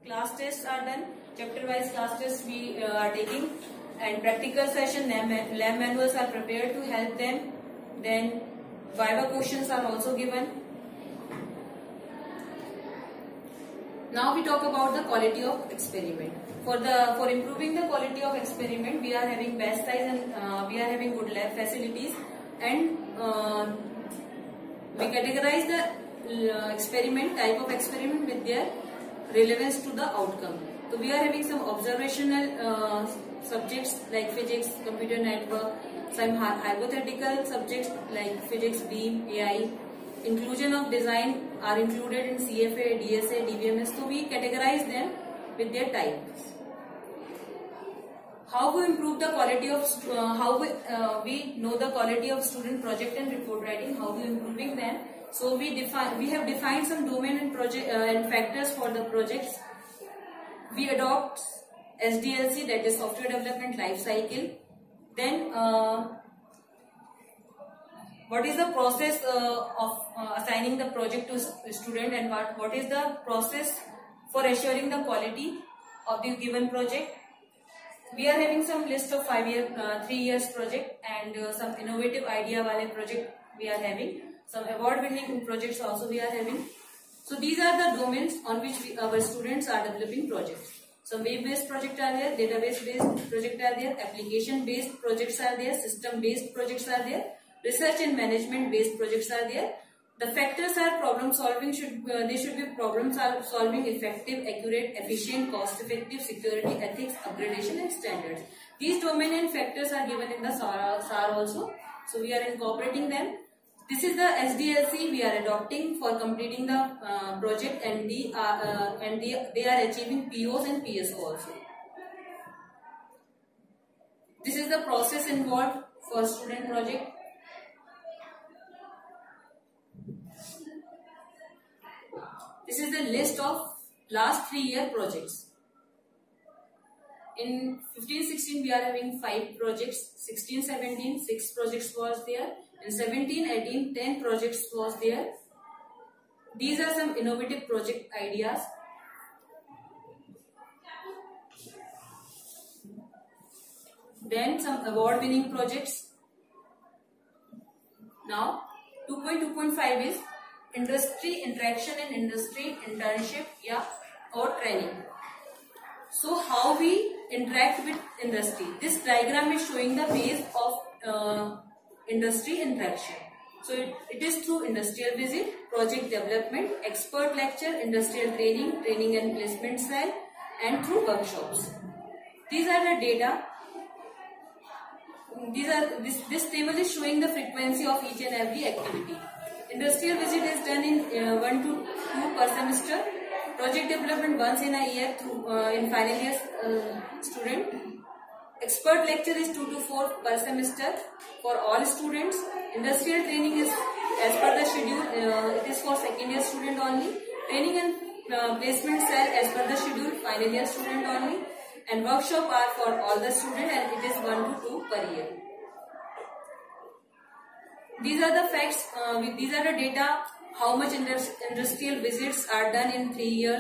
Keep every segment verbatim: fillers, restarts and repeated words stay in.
class tests are done. Chapter wise class tests we uh, are taking, and practical session lab, lab manuals are prepared to help them. Then viva questions are also given. Now we talk about the quality of experiment. For the for improving the quality of experiment, we are having batch size and uh, we are having good lab facilities, and uh, we categorize the uh, experiment type of experiment with their relevance to the outcome. So we are having some observational uh, subjects like physics, computer network, some hypothetical subjects like physics, beam, A I. Inclusion of design are included in C F A, D S A, D B M S. So we categorize them with their types. How to improve the quality of uh, how we, uh, we know the quality of student project and report writing. How to improving them? So we define we have defined some domain and project uh, and factors for the projects. We adopt S D L C, that is software development life cycle. Then uh, what is the process uh, of uh, assigning the project to student, and what, what is the process for assuring the quality of the given project. We are having some list of five year, uh, three years project, and uh, some innovative idea wale project we are having. Some award winning projects also we are having. So these are the domains on which we, our students are developing projects. Some web based projects are there, database based projects are there, application based projects are there, system based projects are there. Research and management based projects are there. The factors are problem solving. Should uh, they should be problem solving, effective, accurate, efficient, cost effective, security, ethics, upgradation and standards. These domain and factors are given in the S A R, S A R also. So we are incorporating them. This is the S D L C we are adopting for completing the uh, project, and the uh, uh, and the, they are achieving P Os and P S O also. This is the process involved for student project. This is the list of last three year projects. In fifteen sixteen we are having five projects, sixteen seventeen six projects was there, in seventeen eighteen ten projects was there. These are some innovative project ideas. Then some award winning projects. Now two point two point five is industry interaction and industry internship, yeah, or training. So how we interact with industry. This diagram is showing the base of uh, industry interaction. So it, it is through industrial visit, project development, expert lecture, industrial training, training and placement cell, and through workshops. These are the data. These are this, this table is showing the frequency of each and every activity. Industrial visit is done in uh, one to two per semester. Project development once in a year through uh, in final year uh, student. Expert lecture is two to four per semester for all students. Industrial training is as per the schedule. Uh, it is for second year student only. Training and uh, placement cell as per the schedule, final year student only. And workshop are for all the students, and it is one to two per year. These are the facts, uh, these are the data, how much industrial visits are done in three years.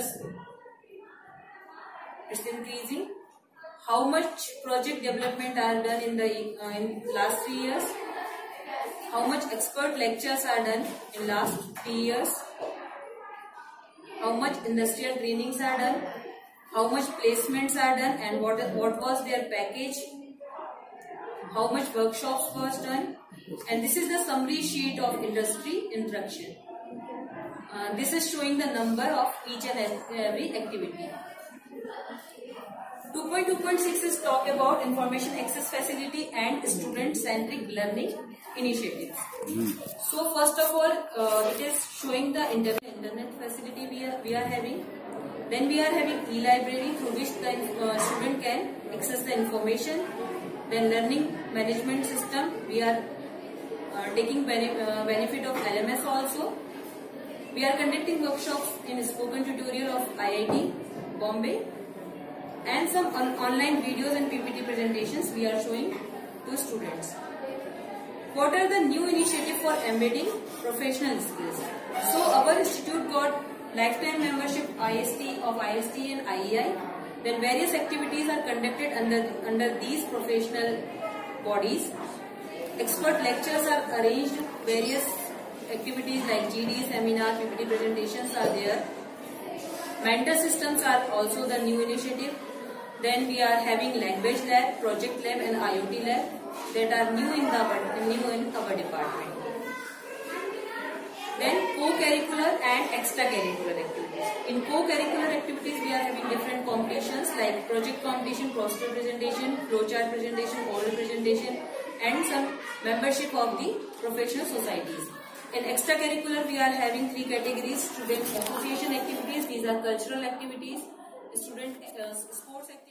It's increasing. How much project development are done in the uh, in last three years. How much expert lectures are done in last three years. How much industrial trainings are done. How much placements are done, and what, what was their package. How much workshops was done. And this is the summary sheet of industry interaction. Uh, this is showing the number of each and every activity. two point two point six is talk about information access facility and student-centric learning initiatives. So first of all, uh, it is showing the internet facility we are, we are having. Then we are having e-library through which the uh, student can access the information. Then learning management system, we are Uh, taking bene uh, benefit of L M S also. We are conducting workshops in spoken tutorial of I I T Bombay, and some on online videos and P P T presentations we are showing to students. What are the new initiatives for embedding professional skills? So our institute got lifetime membership I S T of I S T and I E I. Then various activities are conducted under, under these professional bodies. Expert lectures are arranged. Various activities like G D, seminar, P P T presentations are there. Mentor systems are also the new initiative. Then we are having language lab, project lab and I O T lab that are new in the new in our department. Then co-curricular and extracurricular activities. In co-curricular activities, we are having different competitions like project competition, poster presentation, flowchart presentation, oral presentation, and some membership of the professional societies. In extracurricular, we are having three categories: student association activities, these are cultural activities; student uh, sports activities.